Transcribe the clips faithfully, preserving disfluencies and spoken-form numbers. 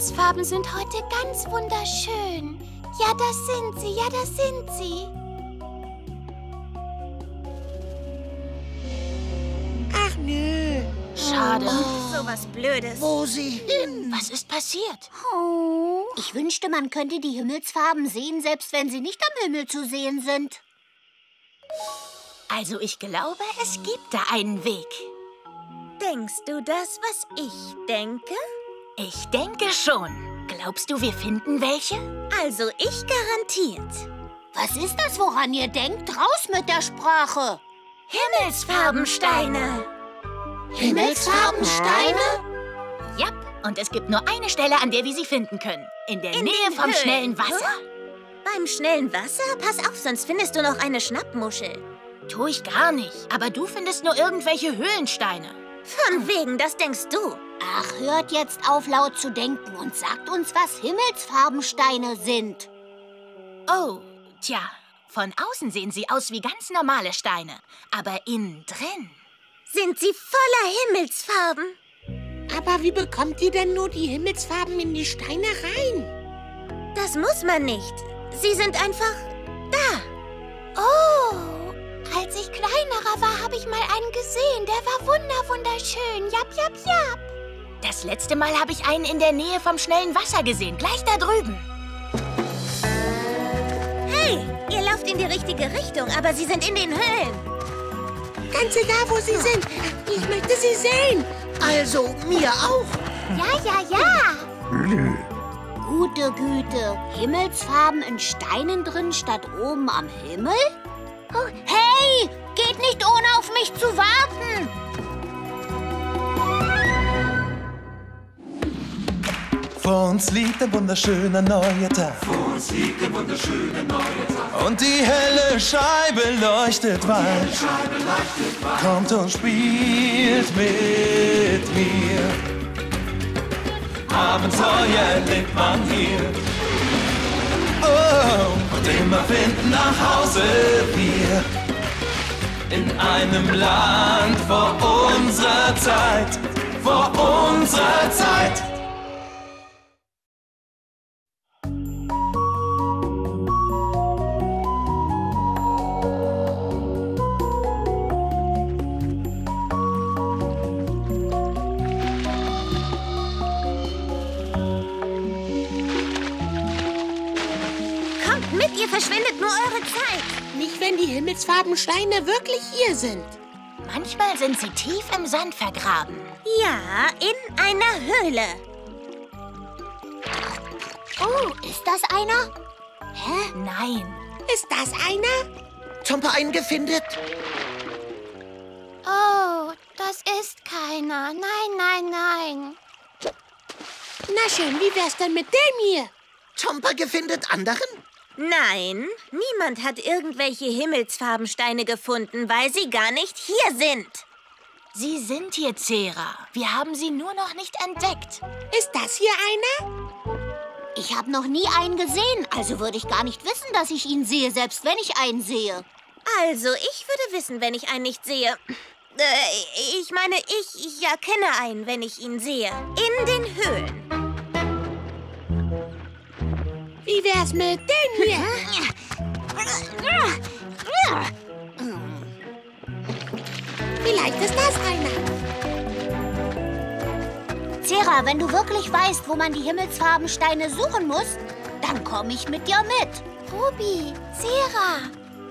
Himmelsfarben sind heute ganz wunderschön. Ja, das sind sie, ja, das sind sie. Ach nö. Schade. Oh, so was Blödes. Wo sie hin? Was ist passiert? Oh. Ich wünschte, man könnte die Himmelsfarben sehen, selbst wenn sie nicht am Himmel zu sehen sind. Also ich glaube, es gibt da einen Weg. Denkst du das, was ich denke? Ich denke schon. Glaubst du, wir finden welche? Also ich garantiert. Was ist das, woran ihr denkt? Raus mit der Sprache! Himmelsfarbensteine. Himmelsfarbensteine? Ja, und es gibt nur eine Stelle, an der wir sie finden können. In der In Nähe den vom Höhlen. schnellen Wasser. Beim schnellen Wasser? Pass auf, sonst findest du noch eine Schnappmuschel. Tu ich gar nicht. Aber du findest nur irgendwelche Höhlensteine. Von wegen, das denkst du. Ach, hört jetzt auf, laut zu denken und sagt uns, was Himmelsfarbensteine sind. Oh, tja. Von außen sehen sie aus wie ganz normale Steine. Aber innen drin... Sind sie voller Himmelsfarben? Aber wie bekommt ihr denn nur die Himmelsfarben in die Steine rein? Das muss man nicht. Sie sind einfach da. Oh, als ich kleinerer war, habe ich mal einen gesehen. Der war wunder wunderschön. Jap, jap, jap. Das letzte Mal habe ich einen in der Nähe vom schnellen Wasser gesehen. Gleich da drüben. Hey, ihr lauft in die richtige Richtung, aber sie sind in den Höhlen. Ganz egal, wo sie sind. Ich möchte sie sehen. Also, mir auch. Ja, ja, ja. Gute Güte, Himmelsfarben in Steinen drin statt oben am Himmel? Oh, hey, geht nicht ohne auf mich zu warten. Vor uns liegt ein wunderschöner neuer Tag. Vor uns liegt ein wunderschöner neuer Tag. Und die helle Scheibe leuchtet weit. Die helle Scheibe leuchtet weit. Kommt und spielt mit mir. Abenteuer erlebt man hier. Oh, und immer finden nach Hause wir. In einem Land vor unserer Zeit. Vor unserer Zeit. Mit, ihr verschwendet nur eure Zeit. Nicht, wenn die Himmelsfarbensteine wirklich hier sind. Manchmal sind sie tief im Sand vergraben. Ja, in einer Höhle. Oh, ist das einer? Hä? Nein. Ist das einer? Tompa einen gefindet? Oh, das ist keiner. Nein, nein, nein. Na schön, wie wär's denn mit dem hier? Tompa gefindet anderen? Nein, niemand hat irgendwelche Himmelsfarbensteine gefunden, weil sie gar nicht hier sind. Sie sind hier, Zera. Wir haben sie nur noch nicht entdeckt. Ist das hier einer? Ich habe noch nie einen gesehen, also würde ich gar nicht wissen, dass ich ihn sehe, selbst wenn ich einen sehe. Also, ich würde wissen, wenn ich einen nicht sehe. Äh, ich meine, ich, ich erkenne einen, wenn ich ihn sehe. In den Höhlen. Wie wär's mit dem hier? Vielleicht ist das einer. Zera, wenn du wirklich weißt, wo man die Himmelsfarbensteine suchen muss, dann komme ich mit dir mit. Ruby, Zera.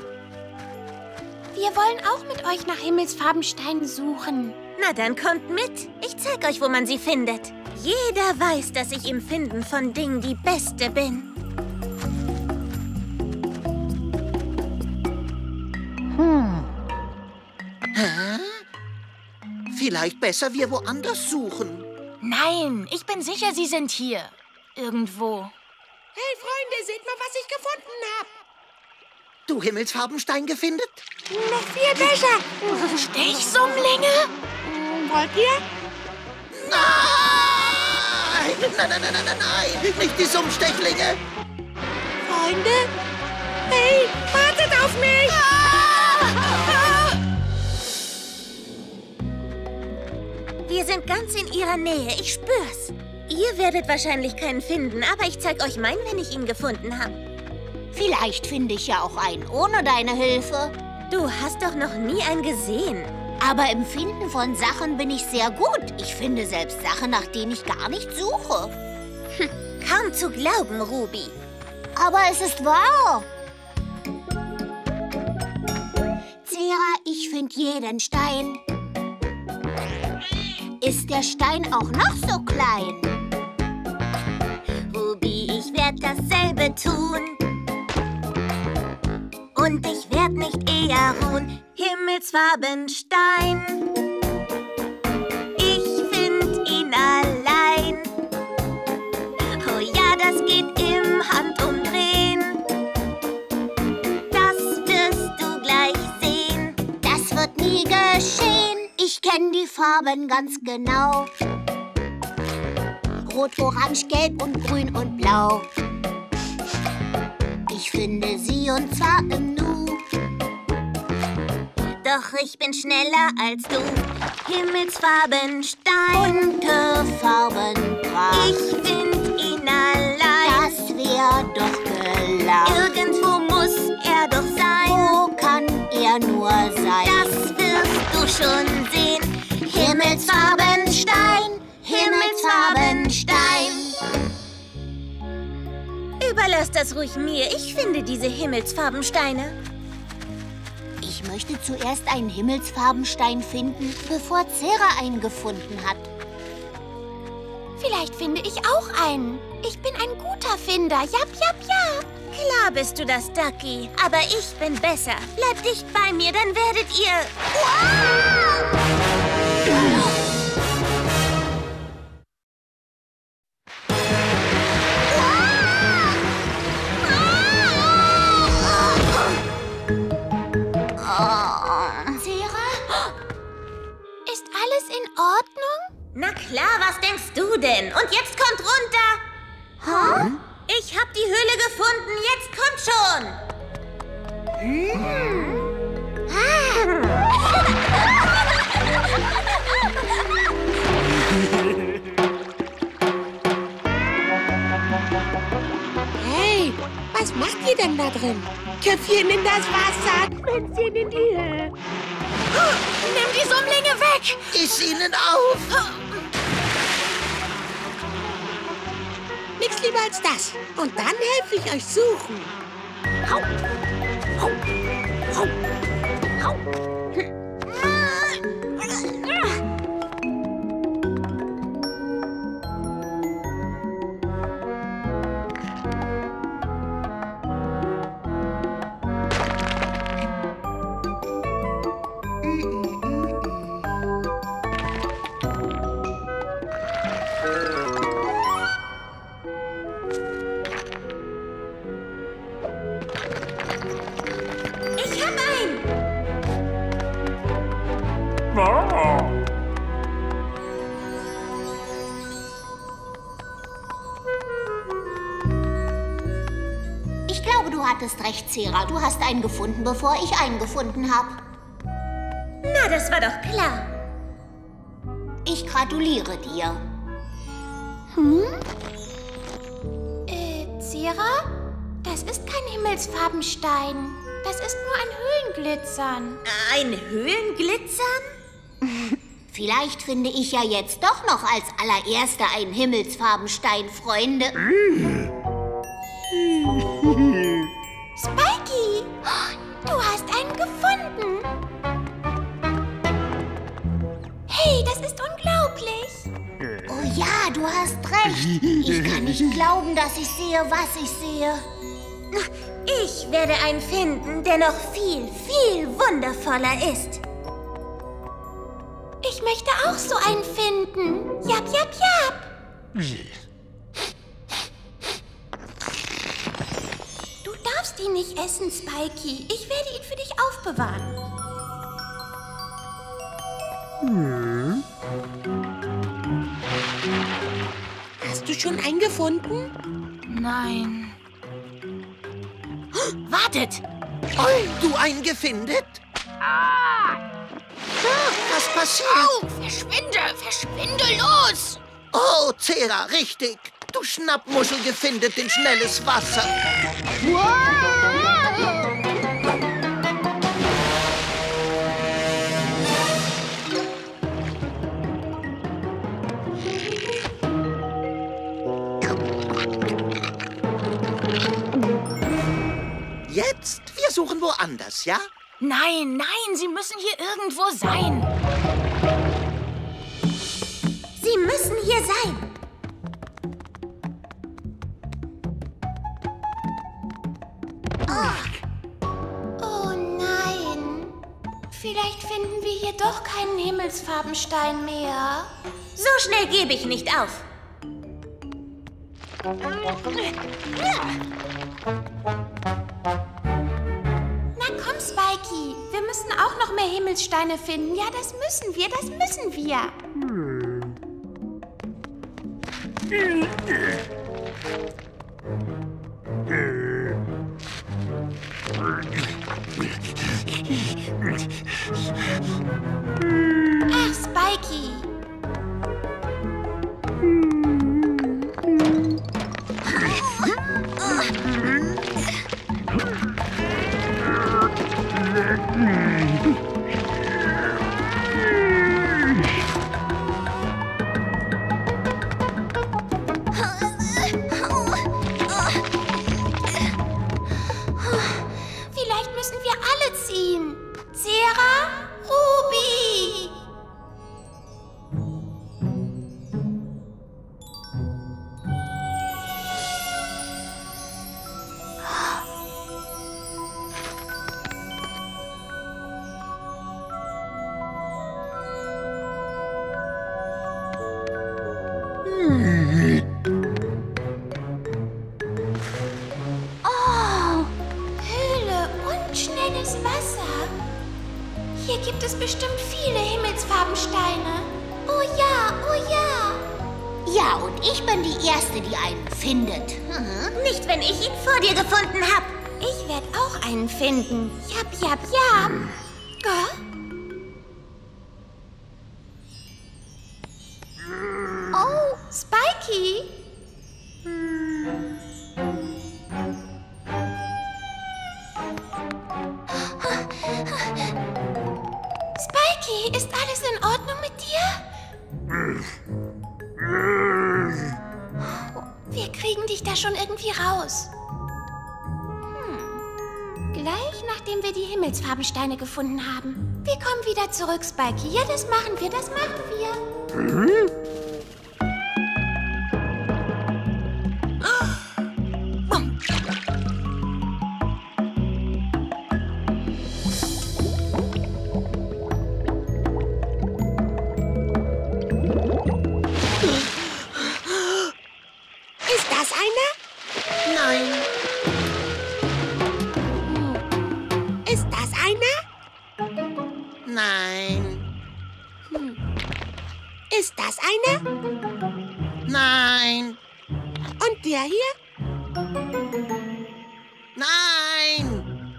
Wir wollen auch mit euch nach Himmelsfarbensteinen suchen. Na, dann kommt mit. Ich zeig euch, wo man sie findet. Jeder weiß, dass ich im Finden von Dingen die Beste bin. Hm. Hä? Vielleicht besser wir woanders suchen. Nein, ich bin sicher, sie sind hier. Irgendwo. Hey, Freunde, seht mal, was ich gefunden habe. Du Himmelsfarbenstein gefindet? Noch viel besser. Stechsummlinge? Wollt ihr? Nein! Nein, nein, nein, nein, nein, nein! Nicht die Summstechlinge! Freunde? Hey, wartet auf mich! Wir sind ganz in ihrer Nähe, ich spür's. Ihr werdet wahrscheinlich keinen finden, aber ich zeig euch meinen, wenn ich ihn gefunden habe. Vielleicht finde ich ja auch einen ohne deine Hilfe. Du hast doch noch nie einen gesehen. Aber im Finden von Sachen bin ich sehr gut. Ich finde selbst Sachen, nach denen ich gar nicht suche. Hm, kaum zu glauben, Ruby. Aber es ist wahr. Zera, ich finde jeden Stein. Ist der Stein auch noch so klein? Ruby, ich werd dasselbe tun. Und ich werd nicht eher ruhen. Himmelsfarbenstein. Ich find ihn allein. Oh ja, das geht im Handumdrehen. Das wirst du gleich sehen. Das wird nie geschehen. Ich kenn die Farben ganz genau. Rot, Orange, Gelb und Grün und Blau. Ich finde sie und zwar im Nu. Doch ich bin schneller als du. Himmelsfarbenstein. Bunte Farben brav. Ich find ihn allein. Das wär doch gelaufen. Irgendwo muss er doch sein. Wo kann er nur sein? Das wirst du schon sehen. Himmelsfarbenstein, Himmelsfarbenstein. Überlass das ruhig mir. Ich finde diese Himmelsfarbensteine. Ich möchte zuerst einen Himmelsfarbenstein finden, bevor Zera einen gefunden hat. Vielleicht finde ich auch einen. Ich bin ein guter Finder. Jap, jap, jap. Klar bist du das, Ducky. Aber ich bin besser. Bleib dicht bei mir, dann werdet ihr... Wow! Na klar, was denkst du denn? Und jetzt kommt runter! Hä? Ich hab die Höhle gefunden, jetzt kommt schon! Hm. Hey, was macht ihr denn da drin? Köpfchen in das Wasser, Schwänzchen in die Höhe. Nimm die Summlinge weg! Iss ihnen auf! Nichts lieber als das. Und dann helfe ich euch suchen. Hau. Hau. Hau. Hau. Ich glaube, du hattest recht, Zera. Du hast einen gefunden, bevor ich einen gefunden habe. Na, das war doch klar. Ich gratuliere dir. Hm? Äh, Zera? Das ist kein Himmelsfarbenstein. Das ist nur ein Höhlenglitzern. Ein Höhlenglitzern? Vielleicht finde ich ja jetzt doch noch als allererster einen Himmelsfarbenstein, Freunde. Spikey, du hast einen gefunden. Hey, das ist unglaublich. Oh ja, du hast recht. Ich kann nicht glauben, dass ich sehe, was ich sehe. Ich werde einen finden, der noch viel, viel wundervoller ist. Ich möchte auch so einen finden. Jap, jap, jap. Du darfst ihn nicht essen, Spikey. Ich werde ihn für dich aufbewahren. Hm. Hast du schon einen gefunden? Nein. Wartet! Oh, du einen gefindet? Ah! Was passiert? Au! Verschwinde! Verschwinde los! Oh, Zera, richtig. Du Schnappmuschel gefindet in schnelles Wasser. Jetzt? Wir suchen woanders, ja? Nein, nein, Sie müssen hier irgendwo sein. Sie müssen hier sein. Oh nein. Vielleicht finden wir hier doch keinen Himmelsfarbenstein mehr. So schnell gebe ich nicht auf. Na komm, Spikey. Wir müssen auch noch mehr Himmelssteine finden. Ja, das müssen wir, das müssen wir. Ach, Spikey. Vielleicht müssen wir alle ziehen. Zera, Ruby. Oh, Höhle und schnelles Wasser. Hier gibt es bestimmt viele Himmelsfarbensteine. Oh ja, oh ja. Ja, und ich bin die Erste, die einen findet. Mhm. Nicht, wenn ich ihn vor dir gefunden habe. Ich werde auch einen finden. Jap, jap, jap. Gell? Oh, Spikey. Spikey, ist alles in Ordnung mit dir? Wir kriegen dich da schon irgendwie raus. Hm. Gleich nachdem wir die Himmelsfarbensteine gefunden haben. Wir kommen wieder zurück, Spikey. Ja, das machen wir, das machen wir. Ist das einer? Nein. Ist das einer? Nein. Ist das einer? Nein. Und der hier? Nein.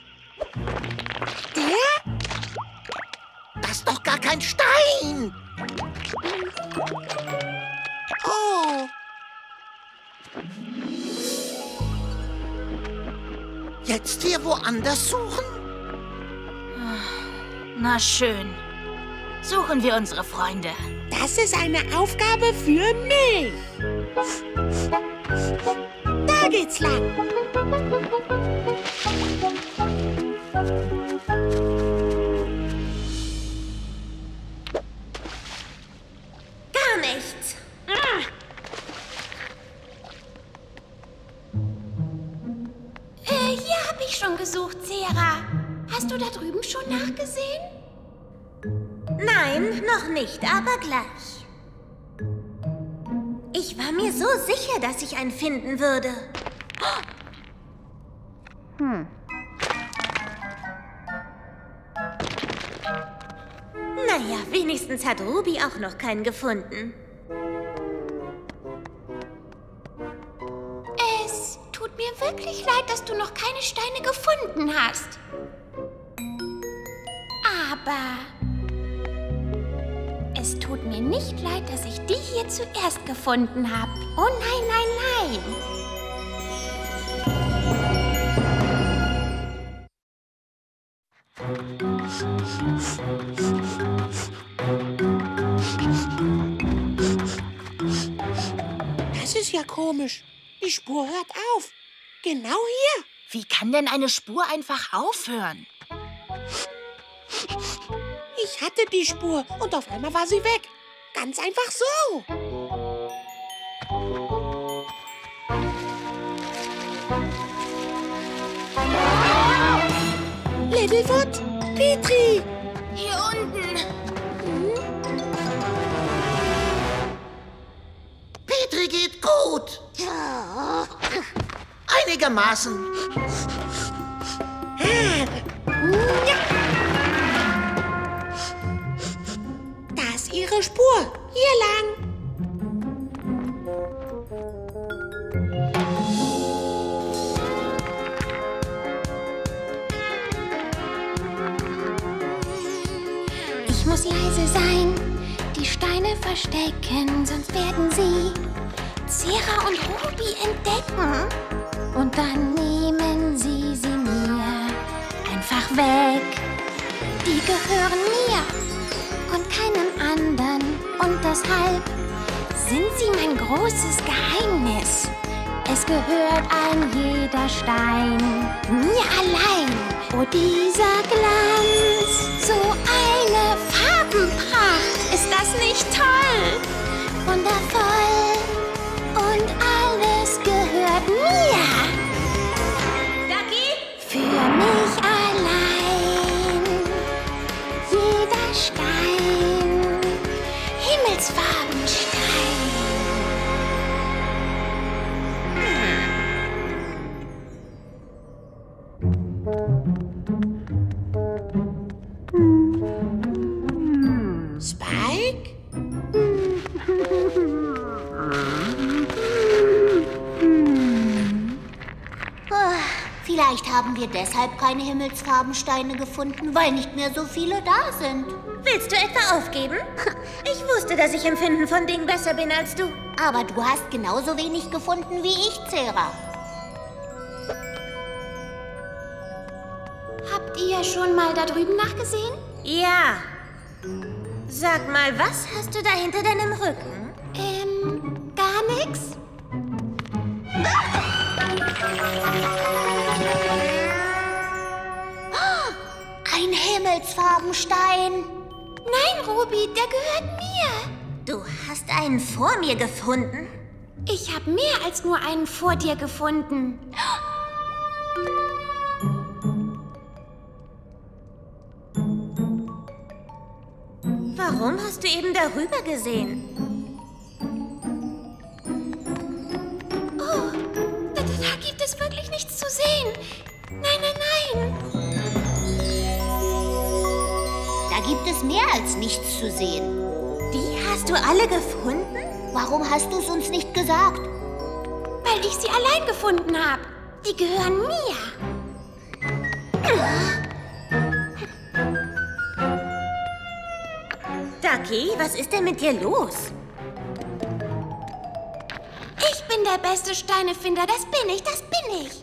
Der? Das ist doch gar kein Stein. Oh. Jetzt hier woanders suchen? Na schön. Suchen wir unsere Freunde. Das ist eine Aufgabe für mich. Da geht's lang. Gar nichts. Äh, hier habe ich schon gesucht, Zera. Hast du da drüben schon nachgesehen? Nein, noch nicht, aber gleich. Ich war mir so sicher, dass ich einen finden würde. Hm. Naja, wenigstens hat Ruby auch noch keinen gefunden. Es tut mir wirklich leid, dass du noch keine Steine gefunden hast. Aber Es tut mir nicht leid, dass ich die hier zuerst gefunden habe. Oh nein, nein, nein. Das ist ja komisch. Die Spur hört auf. Genau hier. Wie kann denn eine Spur einfach aufhören? Ich hatte die Spur und auf einmal war sie weg. Ganz einfach so. Littlefoot, Petrie. Hier unten. Petrie geht gut. Einigermaßen. Da ist ihre Spur. Hier lang. Ich muss leise sein, die Steine verstecken, sonst werden sie Zera und Ruby entdecken. Und dann nehmen sie sie mir einfach weg. Die gehören mir und keinem anderen. Und deshalb sind sie mein großes Geheimnis. Es gehört ein jeder Stein mir allein. Oh, dieser Glanz, so eine Farbenpracht. Ist das nicht toll? Wundervoll. Und alles gehört mir. Ducky? Für mich allein. Jeder Stein. Himmelsfarbenstein. Spike? Vielleicht haben wir deshalb keine Himmelsfarbensteine gefunden, weil nicht mehr so viele da sind. Willst du etwa aufgeben? Ich wusste, dass ich im Finden von Dingen besser bin als du. Aber du hast genauso wenig gefunden wie ich, Zera. Habt ihr schon mal da drüben nachgesehen? Ja. Sag mal, was hast du da hinter deinem Rücken? Ähm, gar nichts? Ein Himmelsfarbenstein. Nein, Ruby, der gehört mir. Du hast einen vor mir gefunden? Ich habe mehr als nur einen vor dir gefunden. Warum hast du eben darüber gesehen? Oh, da, da gibt es wirklich nichts zu sehen. Nein, nein, nein. Da gibt es mehr als nichts zu sehen. Die hast du alle gefunden? Warum hast du es uns nicht gesagt? Weil ich sie allein gefunden habe. Die gehören mir. Ducky, was ist denn mit dir los? Ich bin der beste Steinefinder. Das bin ich, das bin ich.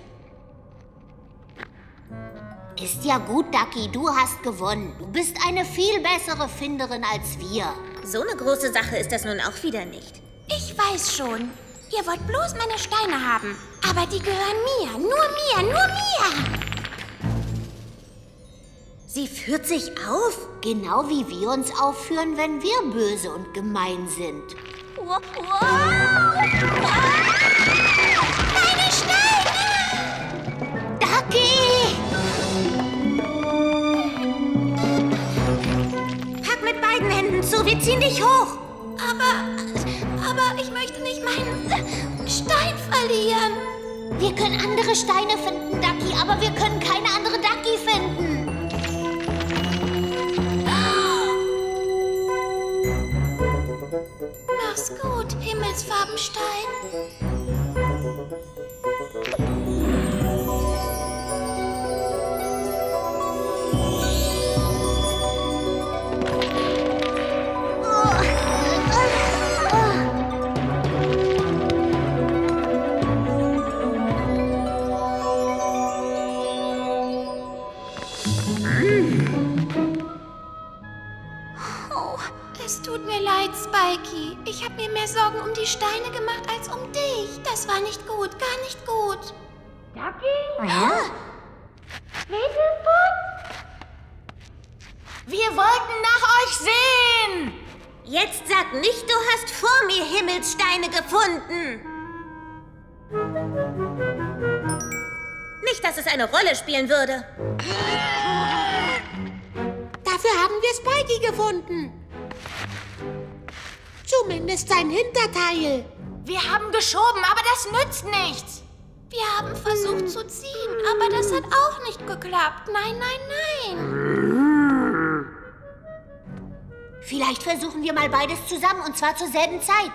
Ist ja gut, Ducky, du hast gewonnen. Du bist eine viel bessere Finderin als wir. So eine große Sache ist das nun auch wieder nicht. Ich weiß schon. Ihr wollt bloß meine Steine haben. Aber die gehören mir. Nur mir, nur mir. Sie führt sich auf? Genau wie wir uns aufführen, wenn wir böse und gemein sind. Wow. Wow. Meine Steine! Ducky! Pack mit beiden Händen zu, wir ziehen dich hoch. Aber, aber ich möchte nicht meinen Stein verlieren. Wir können andere Steine finden, Ducky, aber wir können keine andere Ducky finden. Mach's gut, Himmelsfarbenstein. Oh. Oh. Es tut mir leid, Spikey. Ich habe mir mehr Sorgen um die Steine gemacht als um dich. Das war nicht gut, gar nicht gut. Ducky? Ja? Wir wollten nach euch sehen! Jetzt sag nicht, du hast vor mir Himmelssteine gefunden. Nicht, dass es eine Rolle spielen würde. Dafür haben wir Spikey gefunden. Zumindest sein Hinterteil. Wir haben geschoben, aber das nützt nichts. Wir haben versucht zu ziehen, aber das hat auch nicht geklappt. Nein, nein, nein. Vielleicht versuchen wir mal beides zusammen, und zwar zur selben Zeit.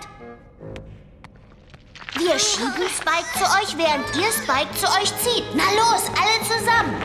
Wir schieben Spike zu euch, während ihr Spike zu euch zieht. Na los, alle zusammen.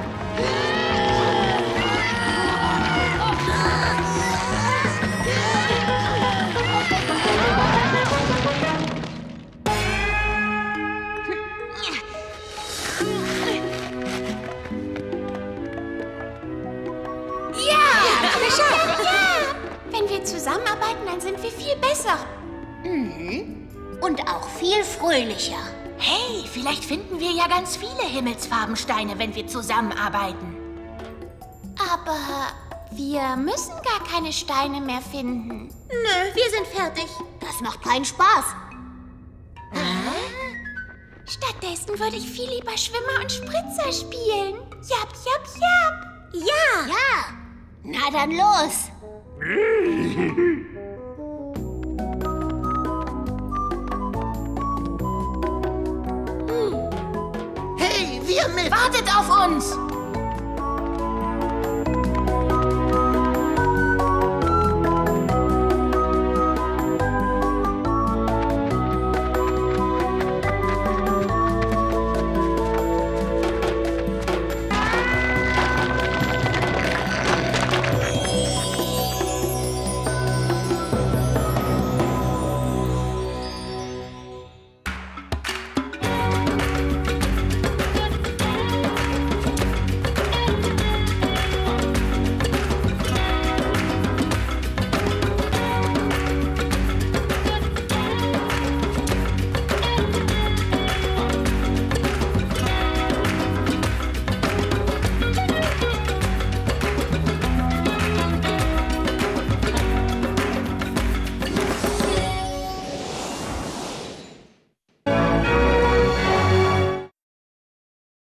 Wenn wir zusammenarbeiten, dann sind wir viel besser. Mhm. Und auch viel fröhlicher. Hey, vielleicht finden wir ja ganz viele Himmelsfarbensteine, wenn wir zusammenarbeiten. Aber wir müssen gar keine Steine mehr finden. Nö, wir sind fertig. Das macht keinen Spaß. Stattdessen würde ich viel lieber Schwimmer und Spritzer spielen. Jap, jap, jap. Ja. Ja. Na dann los. Hey, wir mit! Wartet auf uns!